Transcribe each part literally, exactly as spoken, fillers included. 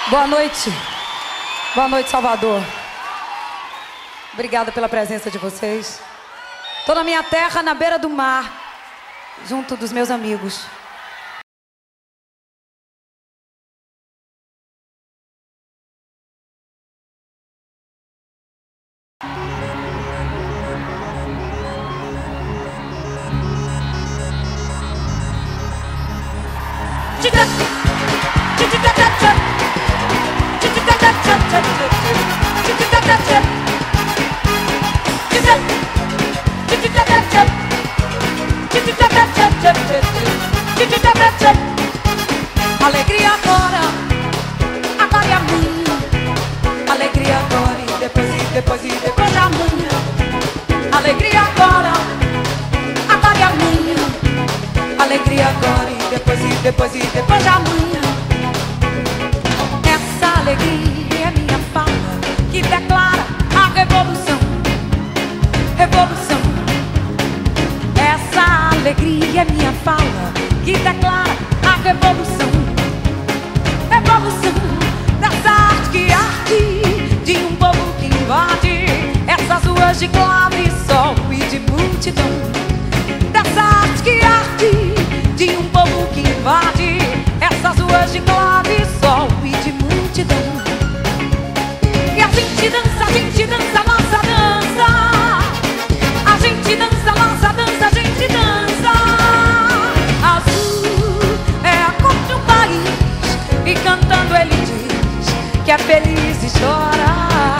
Boa noite. Boa noite, Salvador. Obrigada pela presença de vocês. Tô na minha terra, na beira do mar, junto dos meus amigos. Alegria agora, agora é amanhã. Alegria agora e depois e depois e depois de amanhã. Alegria agora, agora é amanhã. Alegria agora e depois e depois e depois de amanhã. Essa alegria é minha fala que declara a revolução. Revolução. Essa alegria é minha fala que declara a revolução. Revolução dessa arte que arde, de um povo que invade essas ruas de clave, sol e de multidão. Dessa arte que arde, de um povo que invade essas ruas de clave, sol e de multidão. E a gente dança, a gente dança, a nossa dança. A gente dança, a nossa dança, a gente dança. Azul é a cor de um país, e cantando ele diz que é feliz e chora.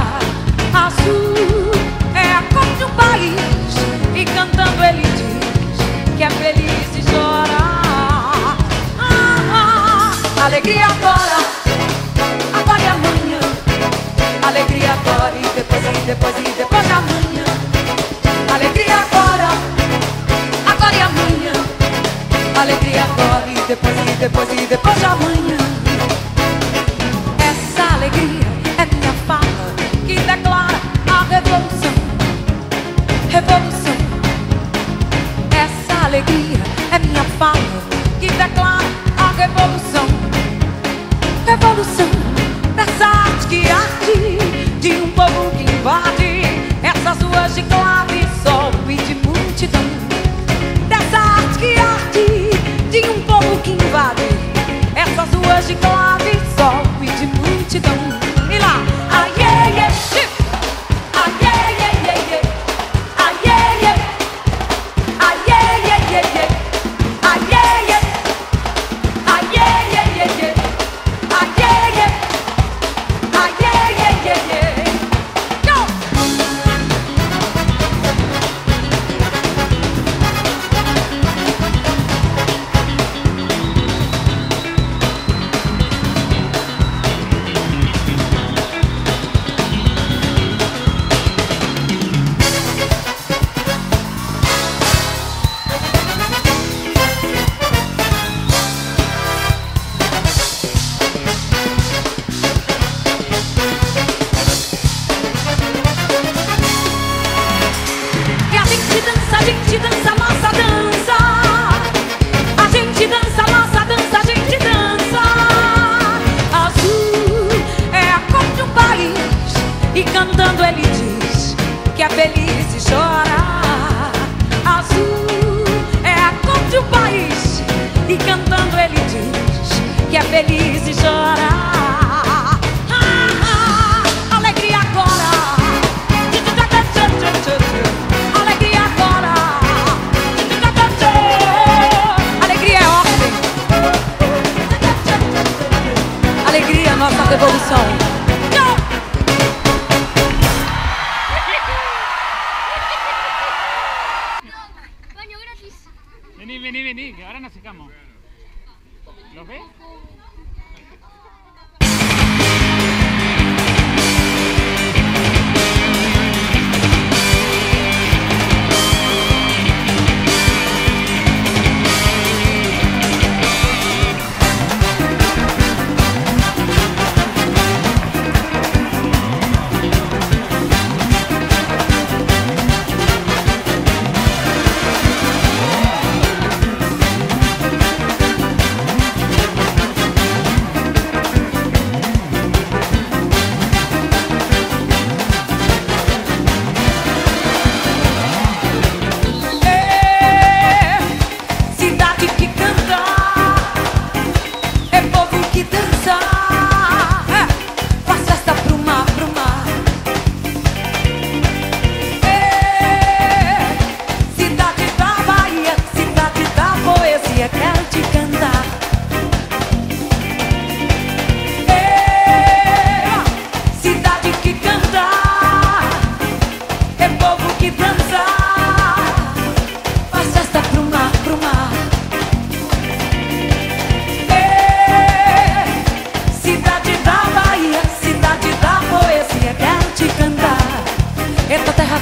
Azul é a cor de um país, e cantando ele diz que é feliz e chora. Ah, ah, alegria agora, agora e amanhã. Alegria agora e depois e depois e depois de amanhã. Alegria agora, agora e amanhã. Alegria agora e depois e depois e depois de amanhã. Essa alegria é minha fala que declara a revolução. Revolução. Essa alegria é minha fala que declara a revolução. Revolução dessa arte que arde, de um povo que invade essas ruas de clave, sol e de multidão. Dessa arte que arde, de um povo que invade essas ruas de clave, sol e de multidão. E lá, ai, ai, ai, ai, ai, ai, ai, ai, ai, ai, ai, ai, ai, ai, cantando ele diz que é feliz e chora. Azul é a cor de um país, e cantando ele diz que é feliz e chora. Ah, ah, alegria agora, alegria agora, alegria é ordem, alegria é nossa revolução. Vení, vení, vení, que ahora nos secamos. ¿Lo ves?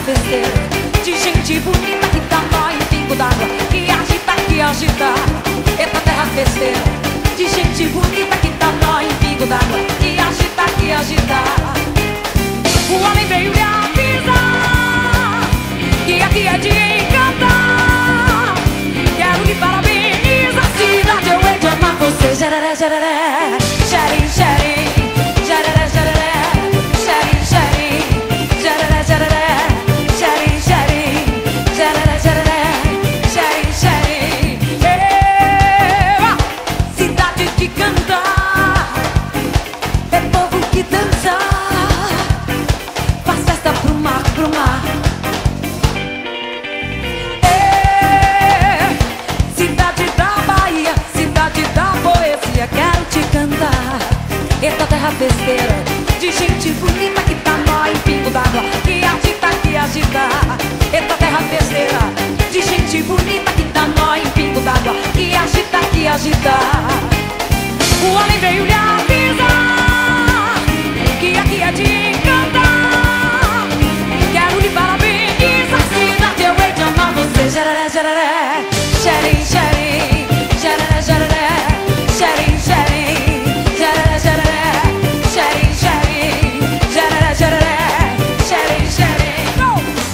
festeira de gente bonita que dá nó em pingo d'água, que agita, que agita. Eita terra festeira de gente bonita que dá nó em pingo d'água, que agita, que agita. O homem veio lhe avisar que aqui é de encantar. Quero lhe parabenizar, cidade, eu hei de amar você. Jereré, jereré, xerim, xerim, jereré, jereré, xerim, xerim, jereré, jereré, xerim, xerim, jereré, jereré, xerim, xerim. Eba! Cidade de cantar, é povo que dança, faz festa pro mar, pro mar. É, cidade da Bahia, cidade da poesia, quero te cantar. Eita terra festeira de gente bonita que dá nó em pingo d'água, que agita, que agita. Eita terra festeira de gente bonita que dá nó em pingo d'água, que agita, que agita. O homem veio lhe avisar que aqui é de encantar. Quero lhe parabenizar, cidade, eu hei de amar você. Jereré, jereré, xerim, xerim, jereré, jereré, xerim, xerim, jereré, jereré, xerim, xerim, jereré, jereré, xerim, xerim. Go!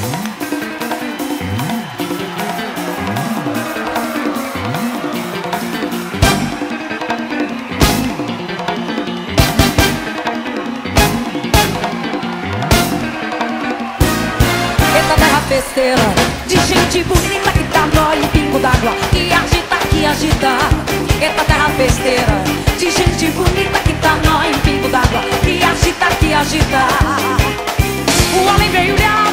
Eita terra festeira de gente bonita que dá nó em pingo d'água, que agita, que agita. Eita terra festeira de gente bonita que dá nó em pingo d'água, que agita, que agita. O homem veio lhe